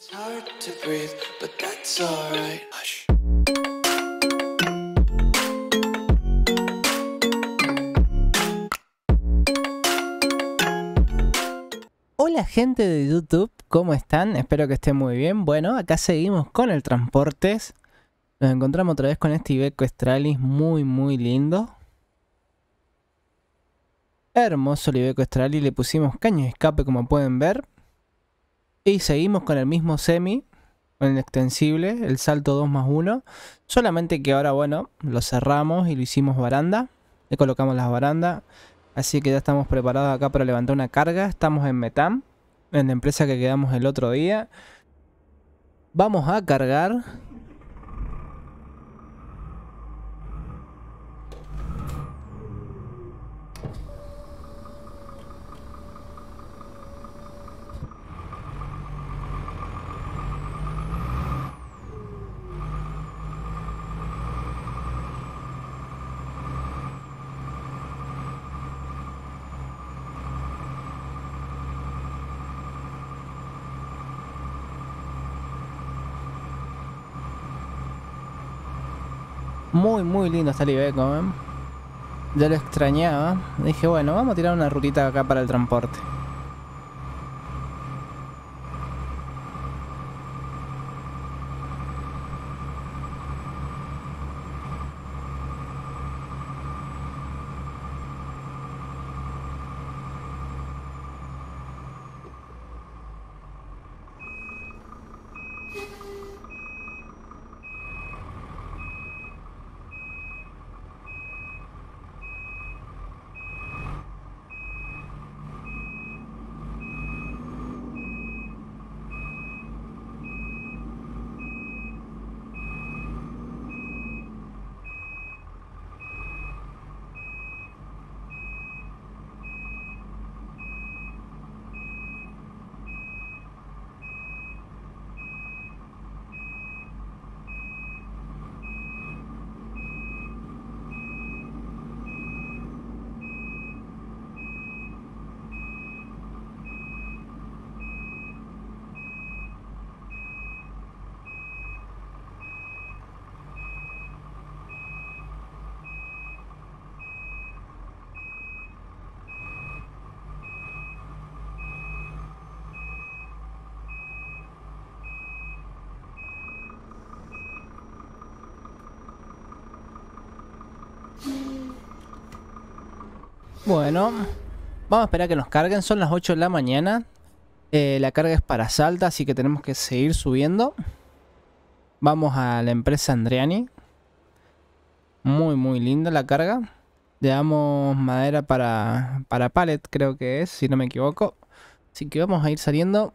It's hard to breathe, but that's alright. Hush. Hola gente de YouTube, ¿cómo están? Espero que estén muy bien. Bueno, acá seguimos con el Transportes. Nos encontramos otra vez con este Iveco Stralis muy lindo. Hermoso el Iveco Stralis, le pusimos caño de escape como pueden ver. Y seguimos con el mismo semi, con el extensible, el salto 2+1. Solamente que ahora, bueno, lo cerramos y lo hicimos baranda. Le colocamos las barandas. Así que ya estamos preparados acá para levantar una carga. Estamos en Metam, en la empresa que quedamos el otro día. Vamos a cargar. Muy lindo está el Iveco, ¿eh? Ya lo extrañaba. Dije, bueno, vamos a tirar una rutita acá para el transporte. Bueno, vamos a esperar a que nos carguen. Son las 8 de la mañana. La carga es para Salta, así que tenemos que seguir subiendo. Vamos a la empresa Andreani. Muy linda la carga. Le damos madera para pallet, creo que es, si no me equivoco. Así que vamos a ir saliendo.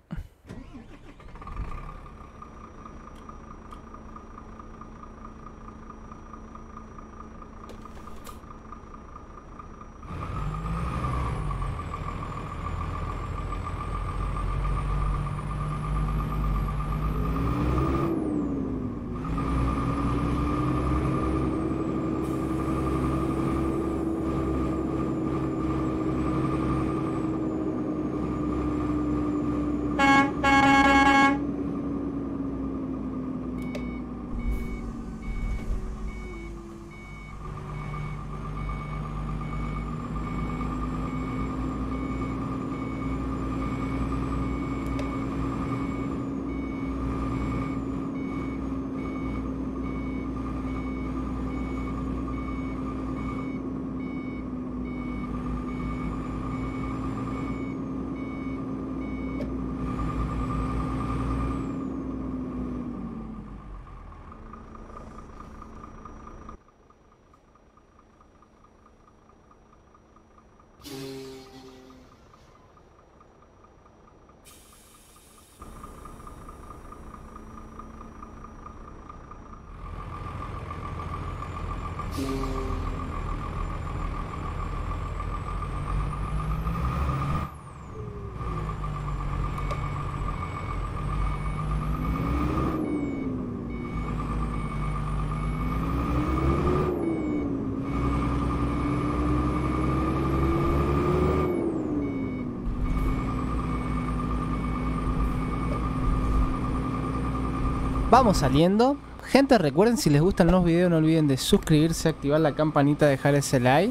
Vamos saliendo. Gente, recuerden, si les gustan los videos, no olviden de suscribirse, activar la campanita, dejar ese like.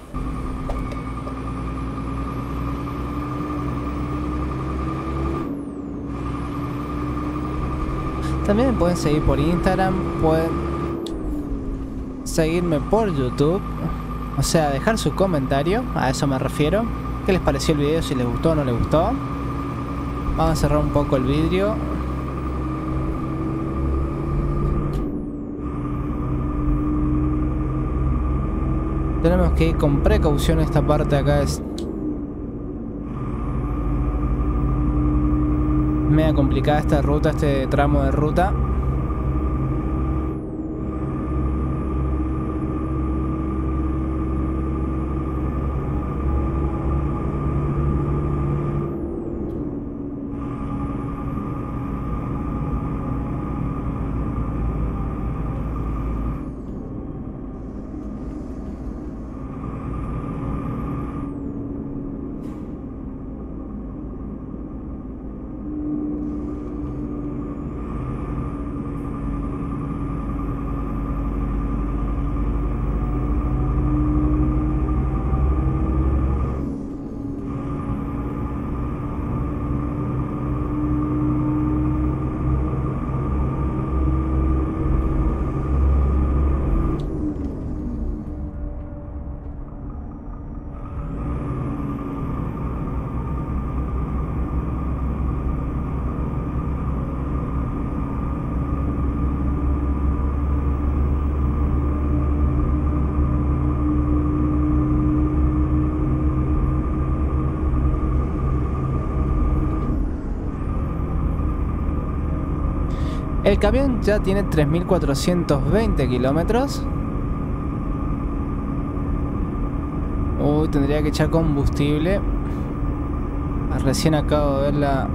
También me pueden seguir por Instagram, pueden seguirme por YouTube. O sea, dejar su comentario, a eso me refiero. ¿Qué les pareció el video? Si les gustó o no les gustó. Vamos a cerrar un poco el vidrio. Tenemos que ir con precaución. Esta parte de acá es media complicada esta ruta, este tramo de ruta. El camión ya tiene 3.420 kilómetros. Uy, tendría que echar combustible. Recién acabo de ver la...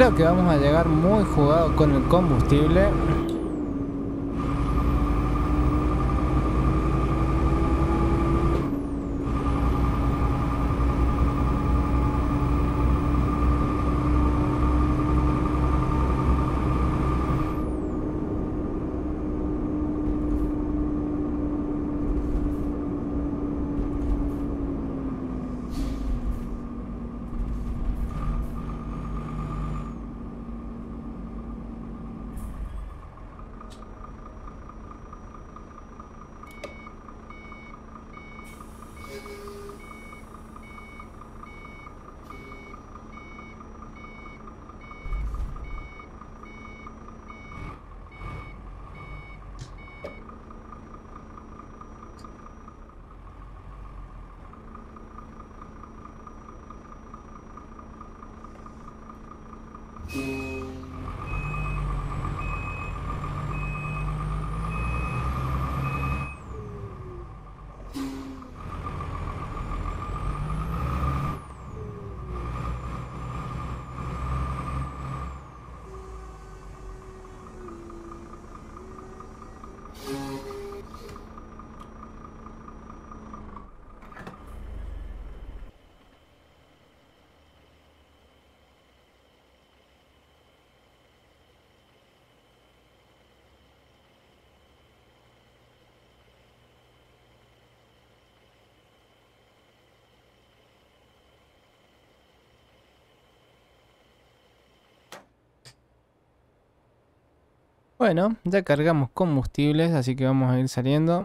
Creo que vamos a llegar muy jugado con el combustible. Bueno, ya cargamos combustibles, así que vamos a ir saliendo.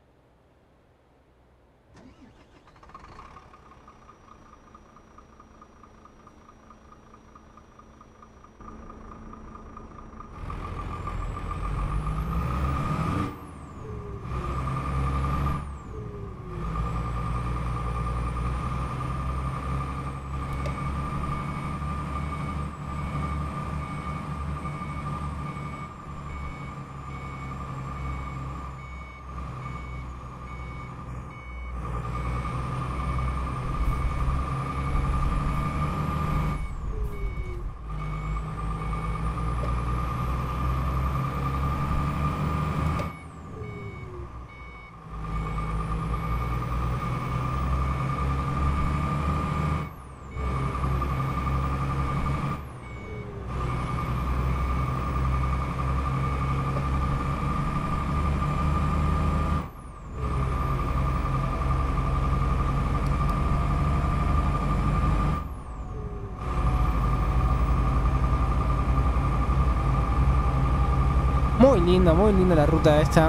Muy linda la ruta esta.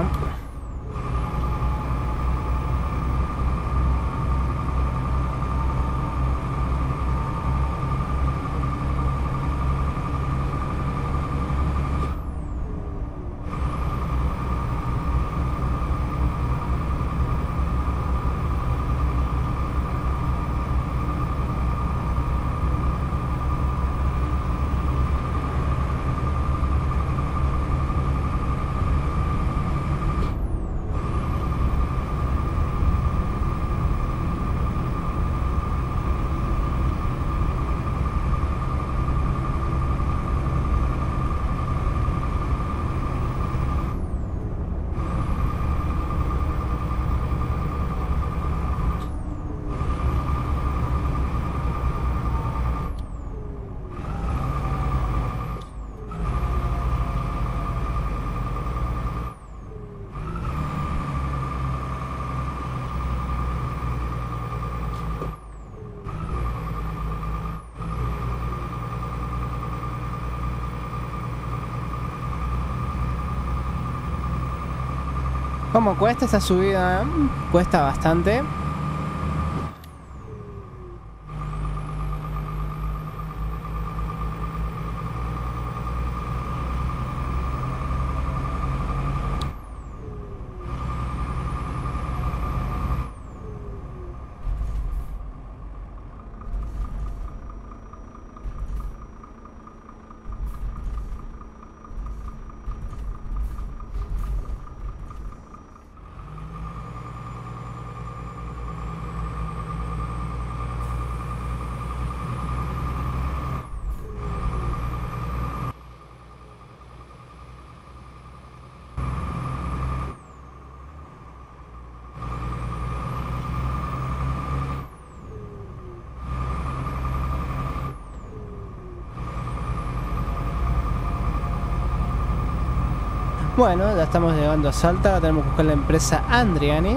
¿Cómo cuesta esa subida? Cuesta bastante. Bueno, ya estamos llegando a Salta. Ahora tenemos que buscar la empresa Andriani.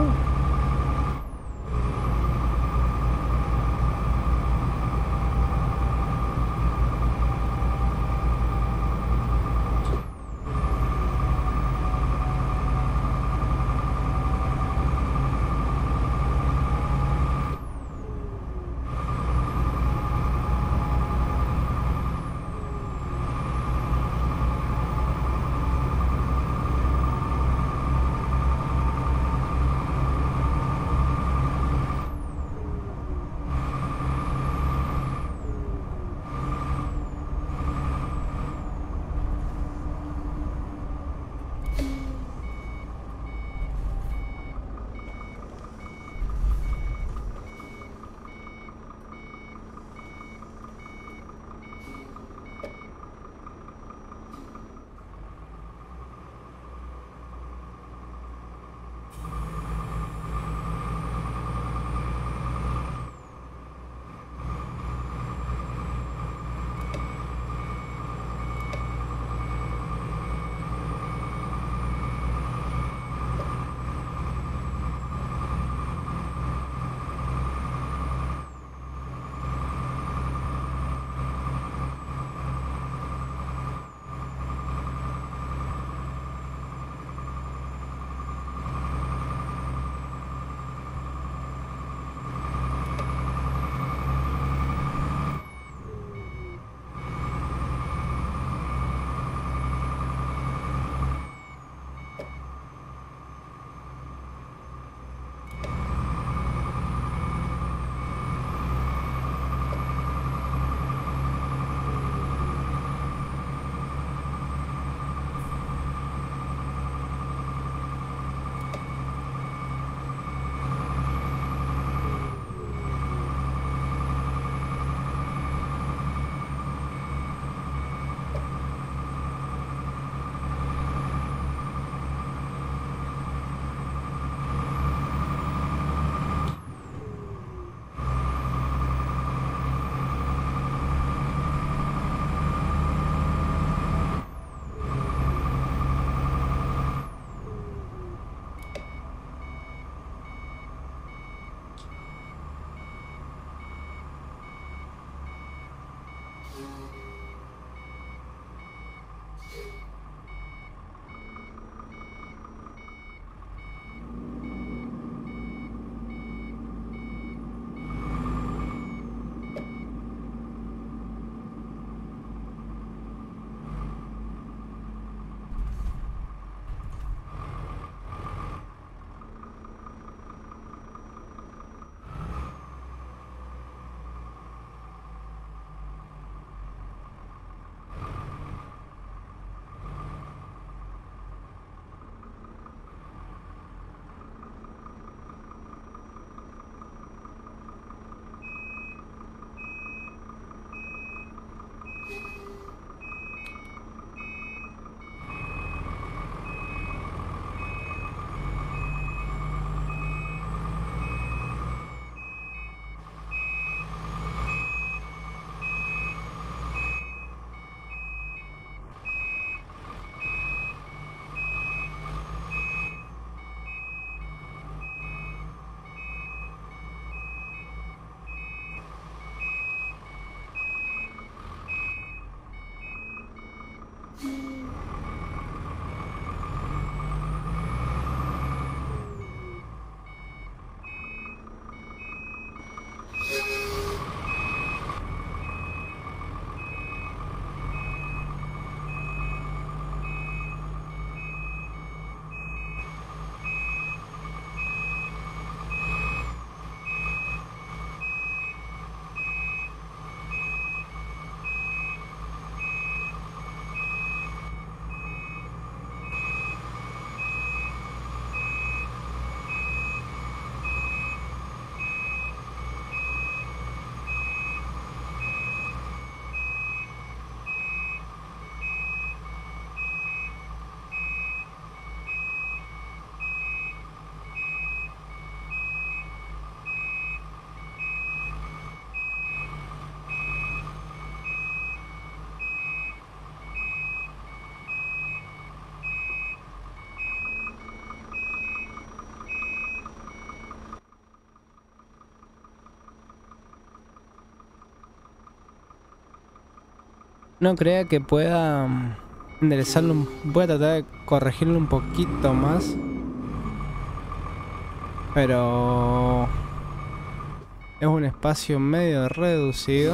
No crea que pueda enderezarlo. Voy a tratar de corregirlo un poquito más. Pero es un espacio medio reducido.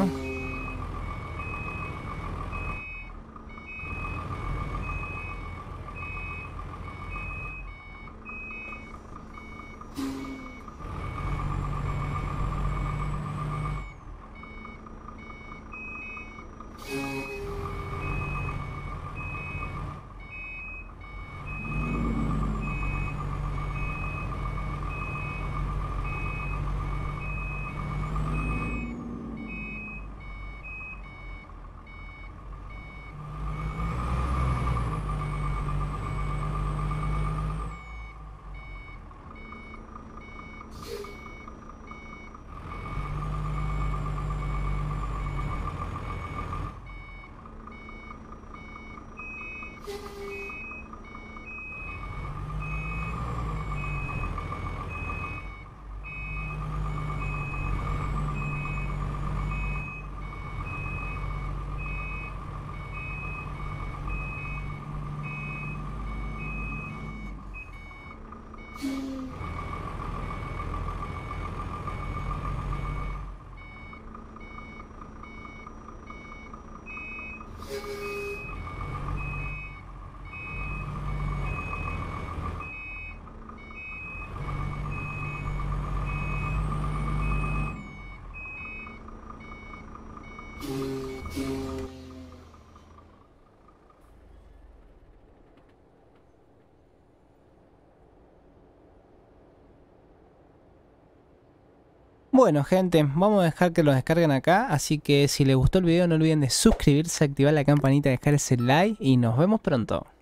Bueno, gente, vamos a dejar que los descarguen acá, así que si les gustó el video no olviden de suscribirse, activar la campanita, dejar ese like y nos vemos pronto.